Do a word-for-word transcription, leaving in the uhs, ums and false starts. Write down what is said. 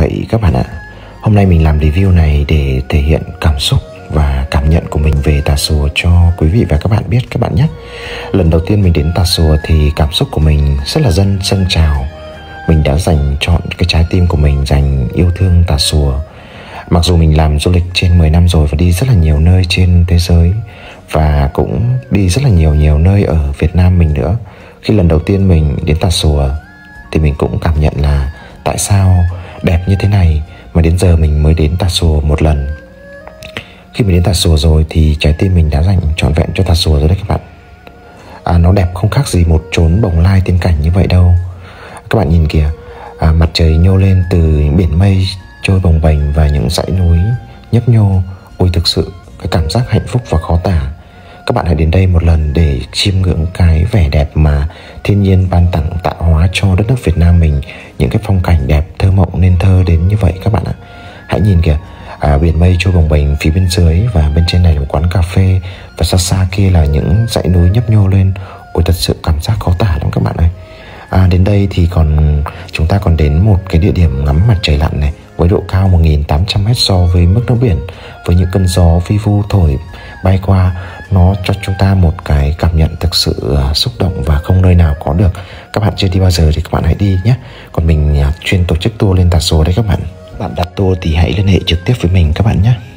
vậy các bạn ạ. Hôm nay mình làm review này để thể hiện cảm xúc và cảm nhận của mình về Tà Xùa cho quý vị và các bạn biết các bạn nhé. Lần đầu tiên mình đến Tà Xùa thì cảm xúc của mình rất là dâng dâng trào. Mình đã dành chọn cái trái tim của mình dành yêu thương Tà Xùa. Mặc dù mình làm du lịch trên mười năm rồi và đi rất là nhiều nơi trên thế giới, và cũng đi rất là nhiều nhiều nơi ở Việt Nam mình nữa. Khi lần đầu tiên mình đến Tà Xùa thì mình cũng cảm nhận là tại sao đẹp như thế này mà đến giờ mình mới đến Tà Xùa một lần. Khi mình đến Tà Xùa rồi thì trái tim mình đã dành trọn vẹn cho Tà Xùa rồi đấy các bạn. à, Nó đẹp không khác gì một chốn bồng lai tiên cảnh như vậy đâu. Các bạn nhìn kìa, à, mặt trời nhô lên từ biển mây trôi bồng bềnh và những dãy núi nhấp nhô. Ôi thực sự cái cảm giác hạnh phúc và khó tả. Các bạn hãy đến đây một lần để chiêm ngưỡng cái vẻ đẹp mà thiên nhiên ban tặng tạo hóa cho đất nước Việt Nam mình. Những cái phong cảnh đẹp thơ mộng nên thơ đến như vậy các bạn ạ. Hãy nhìn kìa, à, biển mây trôi bồng bềnh phía bên dưới, và bên trên này là một quán cà phê, và xa xa kia là những dãy núi nhấp nhô lên. Ôi thật sự cảm giác khó tả lắm các bạn ơi. À, đến đây thì còn chúng ta còn đến một cái địa điểm ngắm mặt trời lặn này, với độ cao một nghìn tám trăm mét so với mức nước biển, với những cơn gió vi vu thổi bay qua. Nó cho chúng ta một cái cảm nhận thực sự uh, xúc động và không nơi nào có được. Các bạn chưa đi bao giờ thì các bạn hãy đi nhé. Còn mình uh, chuyên tổ chức tour lên Tà Xùa đấy các bạn. Bạn đặt tour thì hãy liên hệ trực tiếp với mình các bạn nhé.